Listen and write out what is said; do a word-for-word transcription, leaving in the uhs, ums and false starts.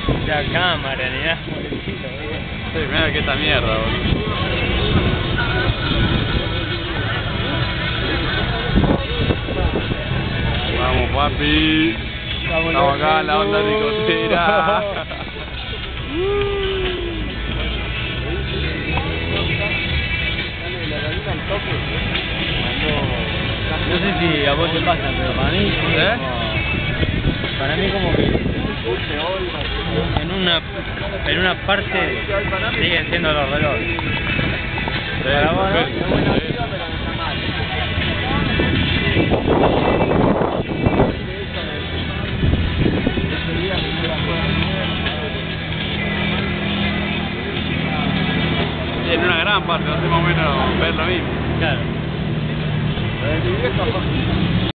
La cámara, ni nada. Sí, mira que esta mierda, boludo. Vamos, papi. Estamos acá en la onda ricotera. No sé si a vos te pasa, pero para mí sí, ¿Eh? como, para mí como que en una en una parte siguen siendo los relojes. Sí, Para vos, ¿no? perfecto. Sí. Y en una gran parte, no sé más o menos ver lo mismo. Claro.